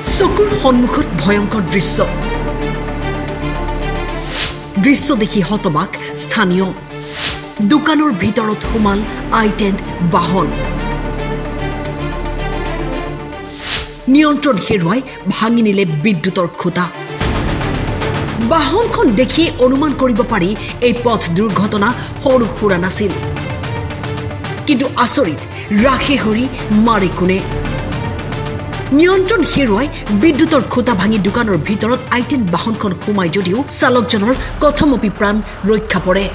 চকুৰ সন্মুখত ভয়ংকৰ দৃশ্য দেখি হতবাক স্থানীয় দোকানৰ ভিতৰত সোমাল I-10 বাহন নিয়ন্ত্ৰণ হেৰুৱাই ভাঙি নিলে বিদ্যুতৰ খুঁটা বাহনখন দেখি অনুমান কৰিব পাৰি এই পথ দুৰ্ঘটনা সৰু সুৰা নাছিল কিন্তু আচৰিত ৰাখে হৰি মাৰি কোনে নিয়ন্ত্ৰণ হেৰুৱাই বিদ্যুতৰ খুঁটা ভাঙি দোকানৰ ভিতৰত I-10 বাহনখন সোমাই যদিও চালকজনৰ কথমপি প্ৰাণ ৰক্ষা পৰে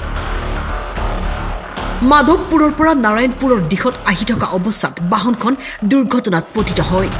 মাধৱপুৰৰ পৰা নাৰায়ণপুৰৰ দিশত আহি থকা অৱস্থাত বাহনখন দুৰ্ঘটনাত পতিত হয়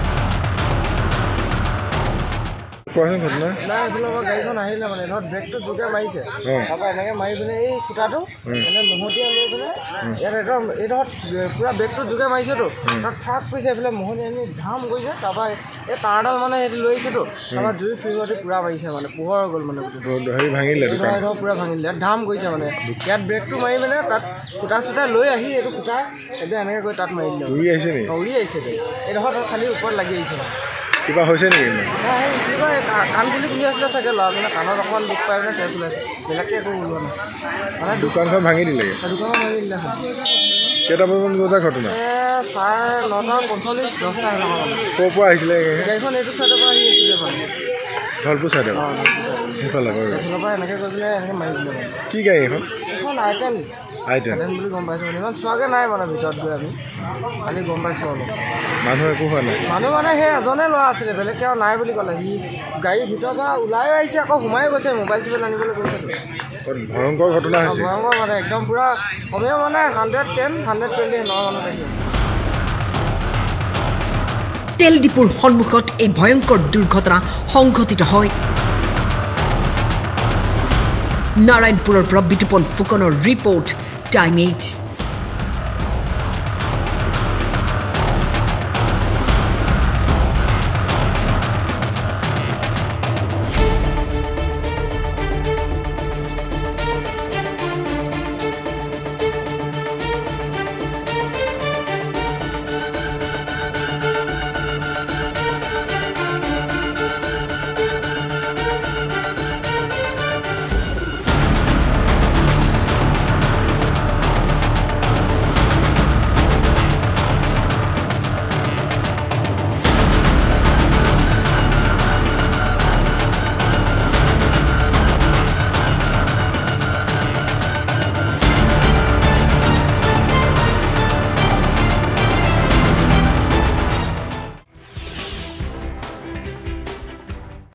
কোৱাচোন ঘটনা নাই এইফালৰ গাড়ীখন আহিলে মানে ধৰ ব্ৰেকটো জোকে মাৰিছে তাৰপৰা এনেকৈ মাৰি পিনে এই খুটাটো মানে মহতিয়াই লৈ পিনে ইয়াত একদম এইডোখৰত পূৰা ব্ৰেকটো জোকে মাৰিছেতো তাত ট্ৰাক কৰিছে এইফালে মহতিয়াই আনি ধাম কৰিছে তাৰপৰা এই তাঁৰডাল মানে সেইটো লৈ আহিছেতো তাৰপৰা জুই ফিৰিঙতি পূৰা মাৰিছে মানে পোহৰ হৈ গ'ল মানে ভাঙিলে পূৰা ভাঙিলে ইয়াত ধাম কৰিছে মানে ইয়াত ব্ৰেকটো মাৰি মানে তাত খুটা চুটা লৈ আহি এইটো খুটা এতিয়া এনেকৈ গৈ তাত মাৰি দিলে উৰি আহিছে নেকি উৰি আহিছে এইডোখৰত খালি ওপৰত লাগি আহিছে কিবা হৈছে নেকি কি কয় কাণ বুলি শুনি আছিলে চাগে ল'ৰাজনে কাণত অকণমান দুখ পাই পিনে তেজ ওলাইছে বেলেগকৈ একো ওলোৱা নাই মানে দোকানখন ভাঙি দিলেগৈ দোকানখন ভাঙি দিলে কেইটা বজাত বজাৰ ঘটনা 9:45 10টা ক'ৰ পৰা আহিছিলে গাড়ীখন এইটো চাইডৰ পৰা আহি আছিলে মানে ধলপুৰ চাইডৰ সেইফালৰ পৰা এনেকৈ গৈ পেলাই এনেকৈ মাৰি দিলে মানে কি গাড়ী এখন I-10 বুলি গম পাইছোঁ মানে ইমান চোৱাকৈ নাই মানে ভিতৰত গৈ আমি খালি গম পাইছোঁ অলপ মানুহ একো হোৱা নাই মানুহ মানে সেই এজনে ল'ৰা আছিলে বেলেগকৈ আৰু নাই বুলি ক'লে সি গাড়ীৰ ভিতৰৰ পৰা ওলাইও আহিছে আকৌ সোমাই গৈছে মোবাইল চোবাইল আনিবলৈ গৈছে ভয়ংকৰ ঘটনা হৈছে ভয়ংকৰ মানে একদম পূৰা কমেও মানে 110 120 মানুহ আহি তেল ডিপুৰ সন্মুখত এই ভয়ংকৰ দুৰ্ঘটনা সংঘটিত হয় নাৰায়ণপুৰৰ পৰা বিতুপন ফুকনৰ ৰিপৰ্ট টাইম 8